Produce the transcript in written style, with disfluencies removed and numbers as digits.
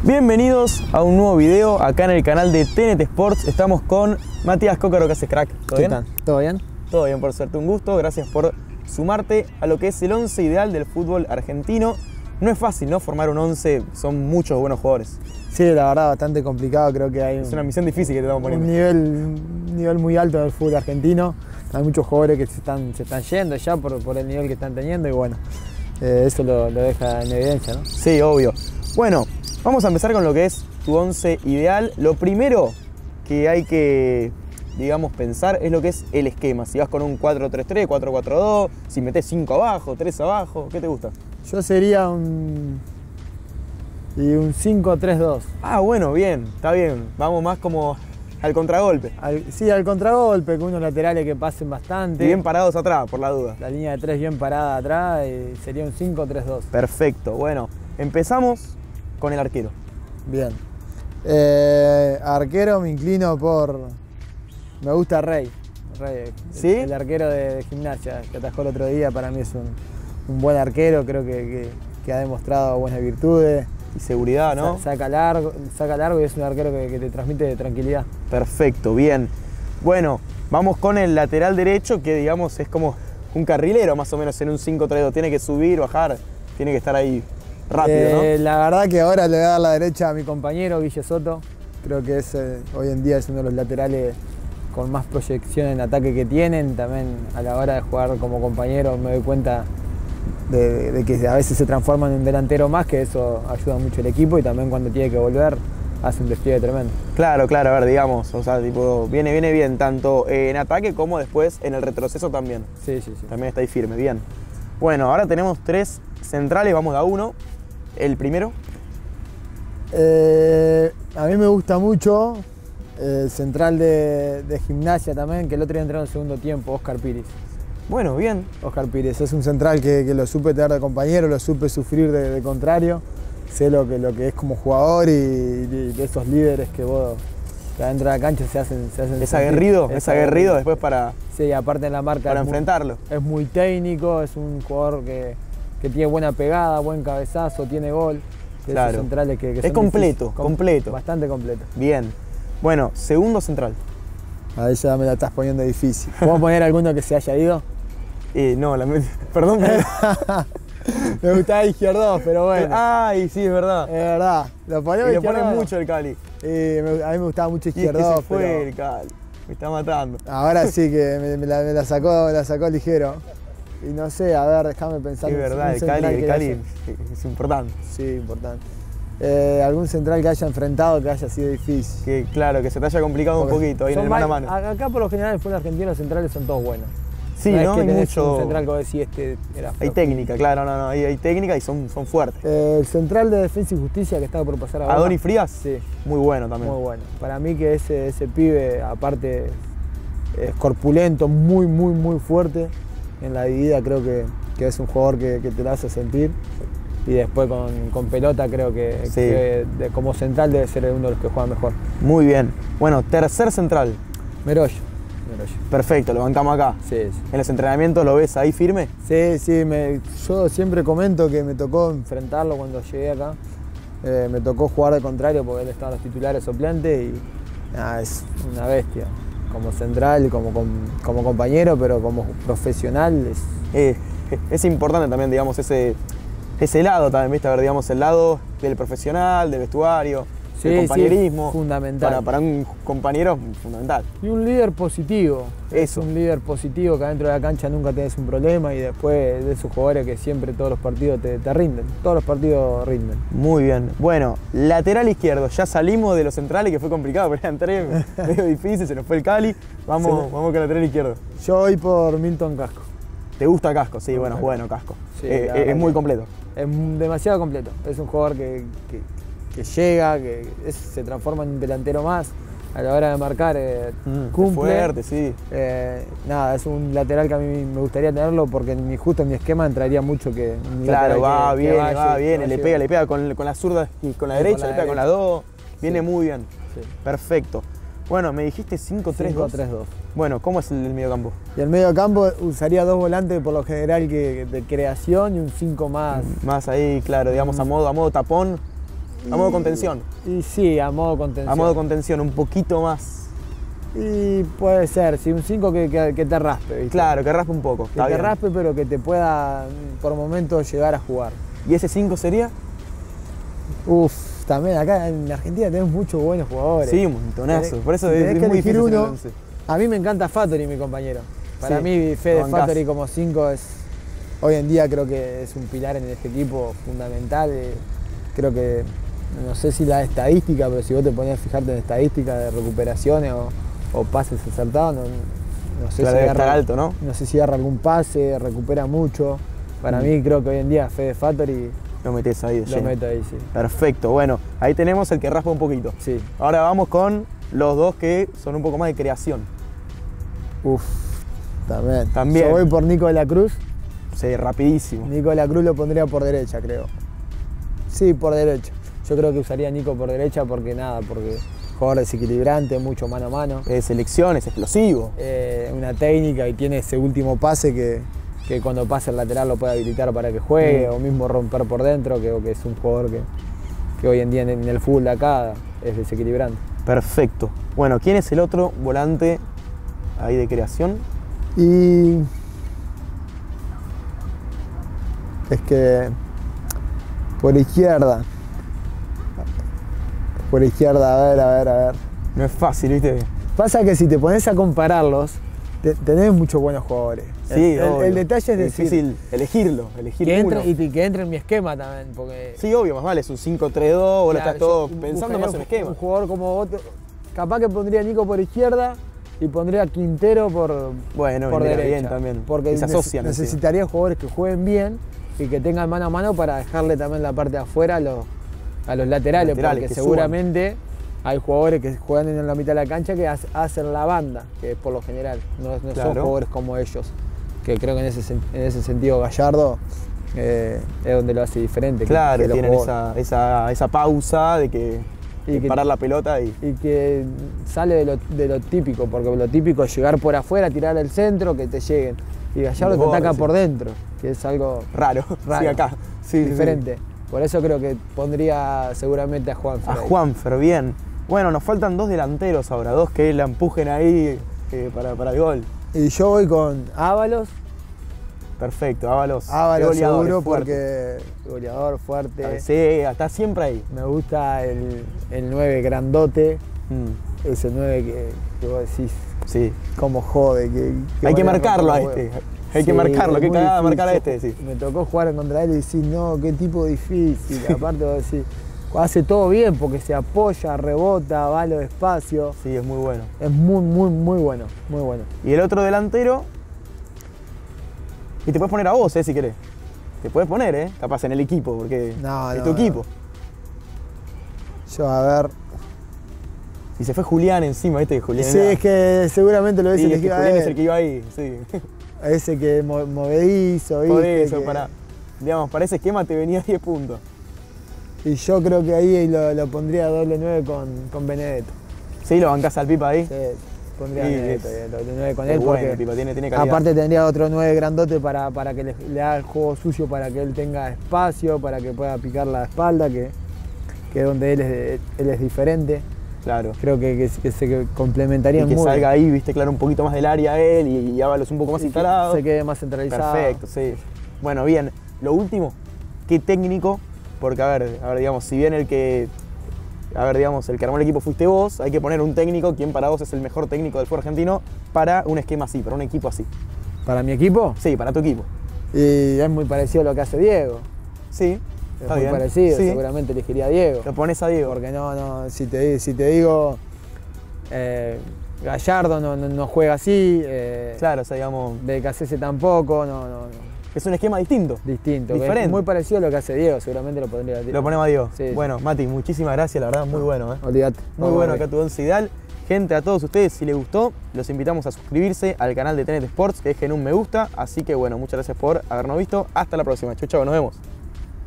Bienvenidos a un nuevo video acá en el canal de TNT Sports. Estamos con Matías Cócaro. ¿Qué haces, crack? ¿Todo bien? ¿Todo bien? Todo bien, por suerte. Un gusto. Gracias por sumarte a lo que es el 11 ideal del fútbol argentino. No es fácil, ¿no? Formar un 11, son muchos buenos jugadores. Sí, la verdad, bastante complicado. Creo que hay Es una misión difícil que te estamos poniendo. un nivel muy alto del fútbol argentino. Hay muchos jugadores que se están yendo ya por el nivel que están teniendo y bueno, eso lo deja en evidencia, ¿no? Sí, obvio. Bueno, vamos a empezar con lo que es tu 11 ideal. Lo primero que hay que, digamos, pensar es lo que es el esquema. Si vas con un 4-3-3, 4-4-2, si metés 5 abajo, 3 abajo, ¿qué te gusta? Yo sería un 5-3-2. Ah, bueno, bien, está bien. Vamos más como al contragolpe. Sí, al contragolpe, con unos laterales que pasen bastante. Y bien parados atrás, por la duda. La línea de 3 bien parada atrás, sería un 5-3-2. Perfecto, bueno, empezamos con el arquero. Bien. Arquero me inclino por... Me gusta Rey. ¿Sí? El arquero de Gimnasia que atajó el otro día, para mí es un buen arquero, creo que ha demostrado buenas virtudes. Y seguridad, ¿no? Saca largo y es un arquero que te transmite tranquilidad. Perfecto, bien. Bueno, vamos con el lateral derecho, que digamos es como un carrilero más o menos en un 5-3-2. Tiene que subir, bajar, tiene que estar ahí rápido, ¿no? La verdad que ahora le voy a dar la derecha a mi compañero Guille Soto. Creo que hoy en día es uno de los laterales con más proyección en ataque que tienen. También a la hora de jugar como compañero me doy cuenta de que a veces se transforma en un delantero más, que eso ayuda mucho al equipo, y también cuando tiene que volver hace un despliegue tremendo. Claro, a ver, digamos, o sea, tipo, viene bien tanto en ataque como después en el retroceso también. Sí. También está ahí firme, bien. Bueno, ahora tenemos 3 centrales, vamos a uno. El primero. A mí me gusta mucho el central de Gimnasia también, que el otro día entró en el segundo tiempo, Óscar Pires. Bueno, bien. Óscar Pires es un central que lo supe tener de compañero, lo supe sufrir de contrario. Sé lo que es como jugador y de esos líderes que vos adentro de la cancha se hacen Es aguerrido después para... Sí, aparte en la marca. Para enfrentarlo. Es muy técnico, es un jugador que tiene buena pegada, buen cabezazo, tiene gol. Claro. Esos centrales que es son completo, completo. Bastante completo. Bien. Bueno, segundo central. Ahí ya me la estás poniendo difícil. ¿Podemos poner alguno que se haya ido? No, perdón. Me gustaba Izquierdos, pero bueno. Ay, sí, es verdad. Es verdad. Lo ponemos y le ponen mucho el Cali. A mí me gustaba mucho Izquierdos. Y es que se fue el Cali. Me está matando. Ahora sí que me la sacó ligero. Y no sé, a ver, déjame pensar. Es verdad, el Cali es importante. Sí, importante. Algún central que haya enfrentado que haya sido difícil. Que claro, que se te haya complicado un poquito ahí en el mano a mano. Acá por lo general en el fútbol argentino los centrales son todos buenos. Sí, ¿no? Hay mucho... un central que vos decís era hay técnica, claro, no, hay técnica y son fuertes. El central de Defensa y Justicia que estaba por pasar ahora. ¿Adonis Frías? Sí. Muy bueno también. Muy bueno. Para mí que ese pibe, aparte, es corpulento, muy fuerte. En la dividida creo que es un jugador que te la hace sentir. Y después con pelota creo que como central debe ser uno de los que juega mejor. Muy bien. Bueno, tercer central. Merollo. Perfecto, lo bancamos acá. Sí. ¿En los entrenamientos lo ves ahí firme? Sí. Yo siempre comento que me tocó enfrentarlo cuando llegué acá. Me tocó jugar de contrario porque él estaba en los titulares suplentes y es una bestia. Como central, como compañero, pero como profesional es importante también, digamos, ese lado también, ¿viste? A ver, digamos, el lado del profesional, del vestuario, del compañerismo. Fundamental. Para un compañero, fundamental. Y un líder positivo. Eso. Es un líder positivo que adentro de la cancha nunca tenés un problema y después de esos jugadores que siempre todos los partidos te rinden. Todos los partidos rinden. Muy bien. Bueno, lateral izquierdo. Ya salimos de los centrales, que fue complicado, pero eran 3 medio difícil, se nos fue el Cali. Vamos con el lateral izquierdo. Yo voy por Milton Casco. ¿Te gusta Casco? Sí, bueno Casco. Sí, es muy completo. Es demasiado completo. Es un jugador que llega, se transforma en un delantero más. A la hora de marcar, cumple. Fuerte, sí. Es un lateral que a mí me gustaría tenerlo porque en mi esquema entraría mucho que... Claro, va bien, le pega con la zurda y con la derecha, le pega con las dos. Viene muy bien. Sí. Perfecto. Bueno, me dijiste 5-3-2. 5-3-2. Bueno, ¿cómo es el mediocampo? Y el mediocampo usaría 2 volantes por lo general de creación y un 5 más. Más ahí, claro, digamos a modo tapón. A modo contención. Y sí, a modo contención. A modo contención, un poquito más. Y puede ser, sí, un 5 que te raspe, ¿viste? Claro, que raspe un poco. Que te raspe, pero que te pueda por momentos llegar a jugar. ¿Y ese 5 sería? Uf, también acá en Argentina tenemos muchos buenos jugadores. Sí, un montonazo. Por eso tenés es que muy elegir difícil uno. el once. A mí me encanta Fattori, mi compañero. Para Sí, mí, Fede lo bancás. Fattori como 5 es. Hoy en día creo que es un pilar en este equipo fundamental. Creo que, no sé si la estadística, pero si vos te ponías a fijarte en estadística de recuperaciones o pases acertados, no sé Claro, si debe estar alto, ¿no? No sé si agarra algún pase, recupera mucho. Para mí creo que hoy en día Fede Fattori Lo metés ahí de lo lleno. meto ahí, sí. Perfecto, bueno, ahí tenemos el que raspa un poquito. Sí. Ahora vamos con los dos que son un poco más de creación. Uf, también. También. Yo voy por Nico de la Cruz. Sí, rapidísimo. Nico de la Cruz lo pondría por derecha, creo. Sí, por derecha. Yo creo que usaría a Nico por derecha porque jugador desequilibrante, mucho mano a mano. Selección, es explosivo. Una técnica y tiene ese último pase que cuando pase el lateral lo puede habilitar para que juegue o mismo romper por dentro, que es un jugador que hoy en día en el fútbol de acá es desequilibrante. Perfecto. Bueno, ¿quién es el otro volante ahí de creación? Y es que por izquierda, a ver. No es fácil, ¿viste? Pasa que si te pones a compararlos, tenés muchos buenos jugadores. Sí, el detalle es decir, difícil elegir que uno. entre, y que entre en mi esquema también. Porque, Sí, obvio, más vale, es un 5-3-2, vos lo claro, estás todo yo pensando buscaría más en esquema. Un jugador como otro, capaz que pondría a Nico por izquierda y pondría a Quintero por Bueno, por vendría derecha. bien también. Porque Y se asocian encima. necesitaría jugadores que jueguen bien y que tengan mano a mano para dejarle también la parte de afuera a los laterales, porque que seguramente hay jugadores que juegan en la mitad de la cancha que hacen la banda, que es por lo general, no Claro. son jugadores como ellos, que creo que en ese sentido Gallardo es donde lo hace diferente. Claro, que los tienen jugadores. esa pausa de que Y que- parar la pelota y Y que sale de lo típico, porque lo típico es llegar por afuera, tirar al centro, que te lleguen. Y Gallardo Los te ataca bordes, sí. por dentro, que es algo raro. Raro. Sí, acá. Sí, sí, diferente. Por eso creo que pondría seguramente a Juan. A Juanfer, bien. Bueno, nos faltan dos delanteros ahora, dos que la empujen ahí para el gol. Y yo voy con Ábalos. Perfecto, Ábalos. Qué Ábalos goleador, seguro es fuerte. porque goleador fuerte. Sí, está siempre ahí. Me gusta el 9 grandote, Mm, ese 9 que vos decís sí. cómo jode. Hay que manera marcarlo a rompe los este. huevos. Hay que Sí, marcarlo, es qué muy cagada difícil. marcar a este, sí. Me tocó jugar contra él y decir, no, qué tipo difícil. Aparte vos decís, hace todo bien porque se apoya, rebota, va a lo despacio. Sí, es muy bueno. Es muy, muy, muy bueno, muy bueno. Y el otro delantero. Y te puedes poner a vos, si querés. Te puedes poner, capaz en el equipo, porque No, es no, tu no. equipo. Yo, a ver. Y se fue Julián encima, ¿viste? Julián Sí, era- es que seguramente lo ves sí, es que elegido a Julián él. es el que iba ahí, sí. Ese que es movedizo, ¿viste? Por eso, que- digamos, para ese esquema te venía 10 puntos. Y yo creo que ahí lo pondría doble 9 con Benedetto. Sí, lo bancás al Pipa ahí. Sí, pondría Sí, Benedetto, es- doble 9 con Es él. bueno, Porque Pipa, tiene calidad. aparte tendría otro 9 grandote para que le haga el juego sucio, para que él tenga espacio, para que pueda picar la espalda, que es donde él es diferente. Claro. Creo que se Y complementarían que muy salga bien. ahí, viste, claro, un poquito más del área él y Ábalos un poco más Y que instalado. se quede más centralizado. Perfecto, sí. Bueno, bien. Lo último, qué técnico, porque a ver, digamos, si bien el que armó el equipo fuiste vos, hay que poner un técnico, quien para vos es el mejor técnico del fútbol argentino, para un esquema así, para un equipo así. Para mi equipo, Sí, para tu equipo. y es muy parecido a lo que hace Diego. Sí, Es está muy bien. parecido, Sí. seguramente elegiría a Diego. Lo pones a Diego. Porque si te digo Gallardo no juega así, Claro, o sea, digamos, Becasese tampoco, no. es un esquema distinto. Distinto, que Diferente. es muy parecido a lo que hace Diego, seguramente lo pondría a Diego. Lo ponemos a Diego. Sí, Bueno, Mati, muchísimas gracias, la verdad, muy bueno. Olvídate. Muy Vamos bueno a ver. acá tu once ideal. Gente, a todos ustedes, si les gustó, los invitamos a suscribirse al canal de TNT Sports, que dejen un me gusta. Así que bueno, muchas gracias por habernos visto. Hasta la próxima. Chau, chau, nos vemos.